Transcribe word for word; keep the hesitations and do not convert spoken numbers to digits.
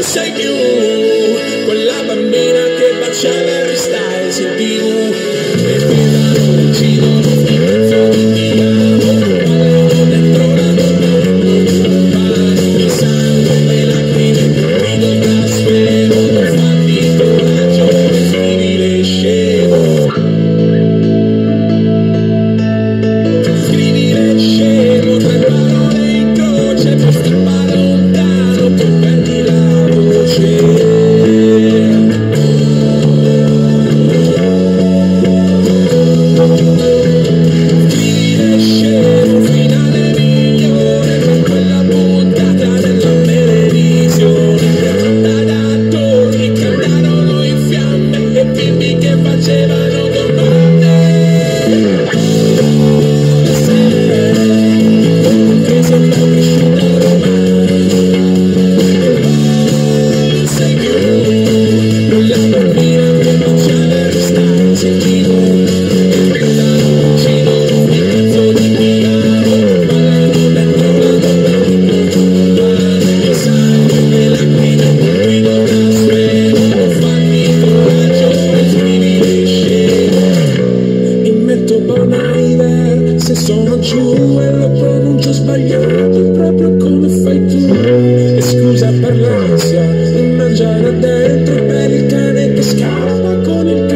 sei più quella bambina che baciava Harry Styles in tv e pedalano, uccidono un pezzo di diavolo, ballano dentro la donna, non parlano di sangue e lacrime, grido blasfemo, fatti coraggio, scrivile scemo, scrivile scemo, tre parole in croce per strappare lontano che perdi la voce. Scrivile scemo, finale migliore per quella puntata della televisione, interrotta da attori che andarono in fiamme e bimbi che facevano domande. Che sembra cresciuta ormai, non sei più quella bambina che baciava Harry Styles in tv e pedalano, uccidono un pezzo di diavolo, ballano dentro la donna, non parlano di sangue e lacrime, grido blasfemo, fatti coraggio e scrivile scemo. Mi metto Bon Iver se sono giù e lo pronuncio sbagliato proprio come fai tu. E scusa per l'ansia di mangiare dentro per il cane che scappa con il